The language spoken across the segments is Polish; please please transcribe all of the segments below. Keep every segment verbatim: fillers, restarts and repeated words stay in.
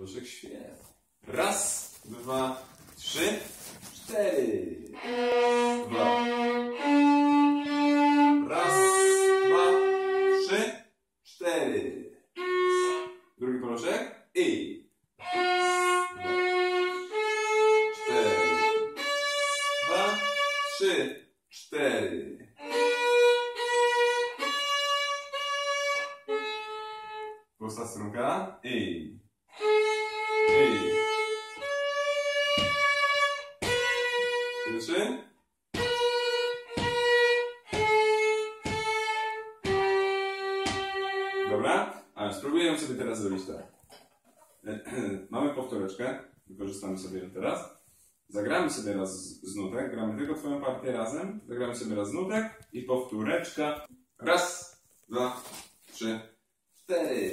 Gruszek świetnie. Raz, dwa, trzy, cztery. Dwa. Raz, dwa, trzy, cztery. Drugi koloszek. I. Dwa, cztery. Dwa, trzy, cztery. Prosta strunka. I. I. Pierwszy. Dobra, a spróbuję sobie teraz zrobić tak. Mamy powtóreczkę, wykorzystamy sobie ją teraz. Zagramy sobie raz z nutek, gramy tylko twoją partię razem. Zagramy sobie raz z nutek i powtóreczka. Raz, dwa, trzy, cztery.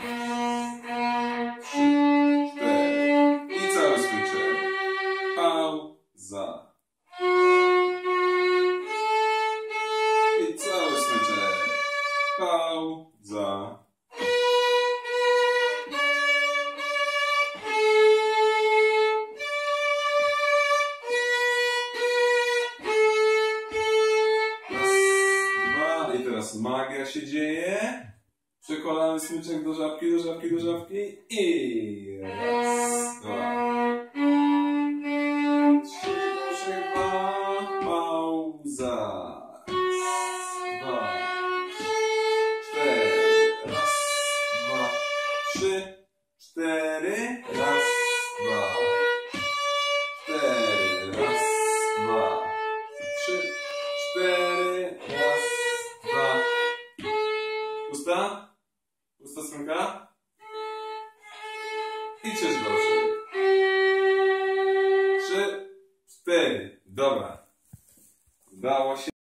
Trzy, cztery. I cały switcher. Pauza. I cały switcher. Pauza. I teraz magia się dzieje. Przekładamy smyczek do żabki, do żabki, do żabki i raz, dwa, trzy, proszę, dwa, pauza. Raz, dwa, cztery, raz, dwa, trzy, cztery, raz, dwa, cztery, raz, dwa, trzy, cztery, raz, dwa. Pusta? Pusta strunka? I trzy groszy. Trzy, cztery. Dobra. Udało się.